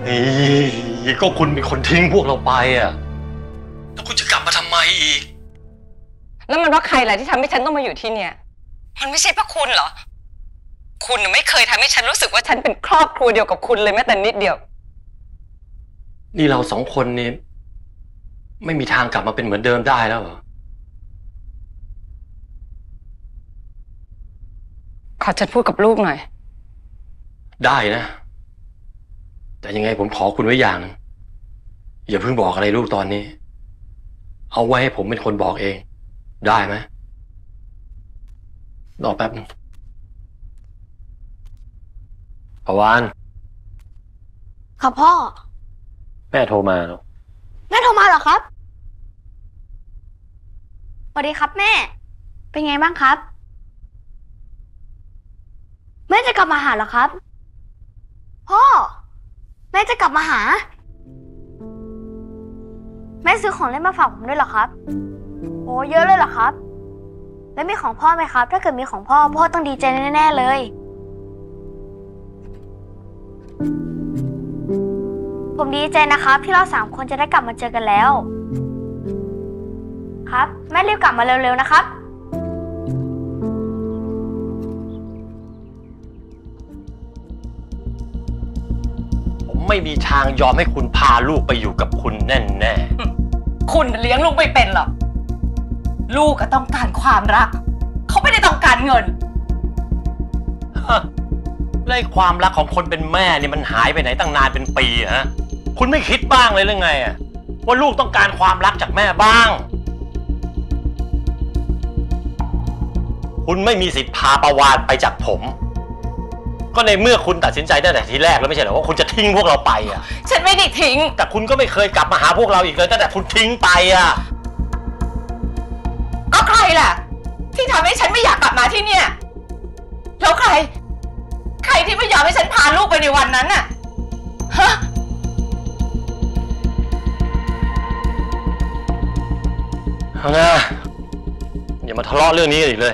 นี่ก็คุณเป็นคนทิ้งพวกเราไปอ่ะแล้วคุณจะกลับมาทำไมอีกแล้วมันว่าใครล่ะที่ทำให้ฉันต้องมาอยู่ที่เนี่ยมันไม่ใช่เพราะคุณเหรอคุณไม่เคยทำให้ฉันรู้สึกว่าฉันเป็นครอบครัวเดียวกับคุณเลยแม้แต่นิดเดียวนี่เราสองคนนี่ไม่มีทางกลับมาเป็นเหมือนเดิมได้แล้วเหรอขอฉันพูดกับลูกหน่อยได้นะแต่ยังไงผมขอคุณไว้อย่างอย่าเพิ่งบอกอะไรลูกตอนนี้เอาไว้ให้ผมเป็นคนบอกเองได้ไหมรอแป๊บนึงปวานครับพ่อแม่โทรมาแล้วแม่โทรมาเหรอครับสวัสดีครับแม่เป็นไงบ้างครับแม่จะกลับมาหาเหรอครับพ่อแม่จะกลับมาหาแม่ซื้อของเล่นมาฝากผมด้วยเหรอครับโอ้เยอะเลยเหรอครับแล้วมีของพ่อไหมครับถ้าเกิดมีของพ่อพ่อต้องดีใจแน่ๆเลยผมดีใจนะครับที่เรา3 คนจะได้กลับมาเจอกันแล้วครับแม่รีบกลับมาเร็วๆนะครับผมไม่มีทางยอมให้คุณพาลูกไปอยู่กับคุณแน่ๆคุณเลี้ยงลูกไม่เป็นหรอกลูกก็ต้องการความรักเขาไม่ได้ต้องการเงินแล้วความรักของคนเป็นแม่นี่มันหายไปไหนตั้งนานเป็นปีฮะคุณไม่คิดบ้างเลยหรือไงอะว่าลูกต้องการความรักจากแม่บ้างคุณไม่มีสิทธิ์พาปวานไปจากผมก็ในเมื่อคุณตัดสินใจตั้งแต่ทีแรกแล้วไม่ใช่เหรอว่าคุณจะทิ้งพวกเราไปอ่ะฉันไม่ได้ทิ้งแต่คุณก็ไม่เคยกลับมาหาพวกเราอีกเลยตั้งแต่คุณทิ้งไปอ่ะก็ใครล่ะที่ทำให้ฉันไม่อยากกลับมาที่เนี่ยแล้วใครที่ไม่ยอมให้ฉันพาลูกไปในวันนั้นน่ะฮะเอานะอย่ามาทะเลาะเรื่องนี้อีกเลย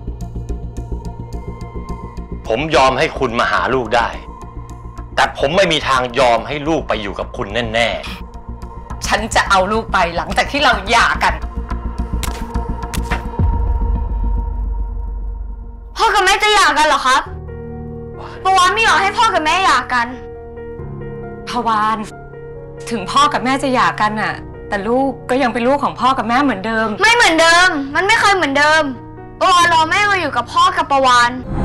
ผมยอมให้คุณมาหาลูกได้แต่ผมไม่มีทางยอมให้ลูกไปอยู่กับคุณแน่ๆฉันจะเอาลูกไปหลังจากที่เราหย่ากันพ่อกับแม่จะหย่ากันเหรอครับปวานไม่อยากให้พ่อกับแม่หย่ากันพวานถึงพ่อกับแม่จะหย่ากันน่ะแต่ลูกก็ยังเป็นลูกของพ่อกับแม่เหมือนเดิมไม่เหมือนเดิมมันไม่เคยเหมือนเดิมปวานรอแม่มาอยู่กับพ่อกับปวาน